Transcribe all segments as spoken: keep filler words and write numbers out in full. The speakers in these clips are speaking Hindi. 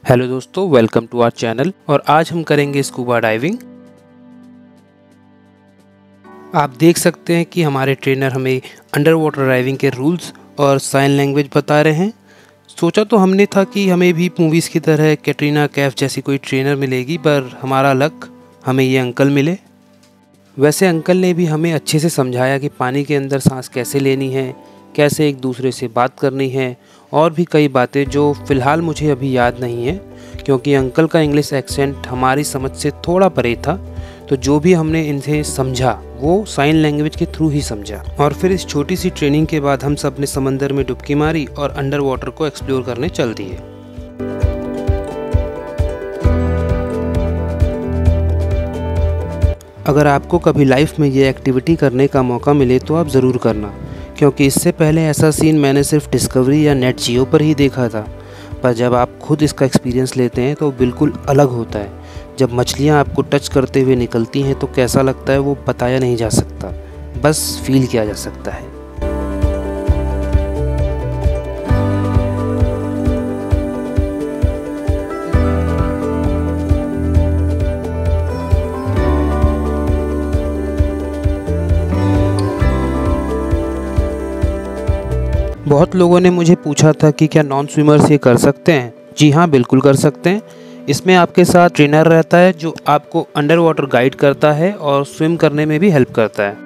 हेलो दोस्तों, वेलकम टू आवर चैनल। और आज हम करेंगे स्कूबा डाइविंग। आप देख सकते हैं कि हमारे ट्रेनर हमें अंडर वाटर डाइविंग के रूल्स और साइन लैंग्वेज बता रहे हैं। सोचा तो हमने था कि हमें भी मूवीज़ की तरह कैटरीना कैफ जैसी कोई ट्रेनर मिलेगी, पर हमारा लक हमें ये अंकल मिले। वैसे अंकल ने भी हमें अच्छे से समझाया कि पानी के अंदर सांस कैसे लेनी है, कैसे एक दूसरे से बात करनी है और भी कई बातें जो फ़िलहाल मुझे अभी याद नहीं है, क्योंकि अंकल का इंग्लिश एक्सेंट हमारी समझ से थोड़ा परे था। तो जो भी हमने इनसे समझा वो साइन लैंग्वेज के थ्रू ही समझा। और फिर इस छोटी सी ट्रेनिंग के बाद हम सब ने समंदर में डुबकी मारी और अंडर वाटर को एक्सप्लोर करने चल दिए। अगर आपको कभी लाइफ में ये एक्टिविटी करने का मौका मिले तो आप ज़रूर करना, क्योंकि इससे पहले ऐसा सीन मैंने सिर्फ डिस्कवरी या नेट जियो पर ही देखा था। पर जब आप खुद इसका एक्सपीरियंस लेते हैं तो बिल्कुल अलग होता है। जब मछलियाँ आपको टच करते हुए निकलती हैं तो कैसा लगता है वो बताया नहीं जा सकता, बस फील किया जा सकता है। बहुत लोगों ने मुझे पूछा था कि क्या नॉन स्विमर्स ये कर सकते हैं। जी हाँ, बिल्कुल कर सकते हैं। इसमें आपके साथ ट्रेनर रहता है जो आपको अंडर वाटर गाइड करता है और स्विम करने में भी हेल्प करता है।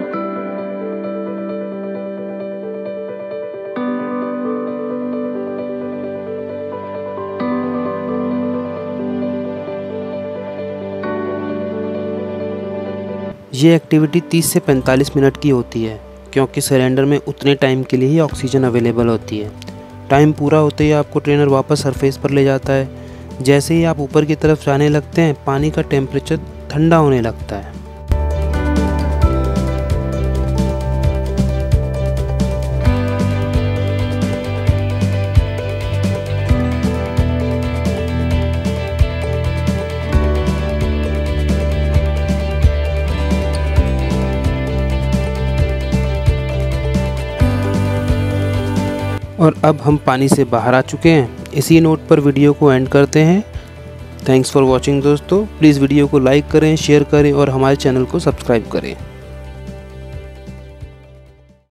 ये एक्टिविटी तीस से पैंतालीस मिनट की होती है, क्योंकि सिलेंडर में उतने टाइम के लिए ही ऑक्सीजन अवेलेबल होती है। टाइम पूरा होते ही आपको ट्रेनर वापस सरफेस पर ले जाता है। जैसे ही आप ऊपर की तरफ जाने लगते हैं, पानी का टेम्परेचर ठंडा होने लगता है। और अब हम पानी से बाहर आ चुके हैं। इसी नोट पर वीडियो को एंड करते हैं। थैंक्स फॉर वॉचिंग दोस्तों। प्लीज़ वीडियो को लाइक करें, शेयर करें और हमारे चैनल को सब्सक्राइब करें।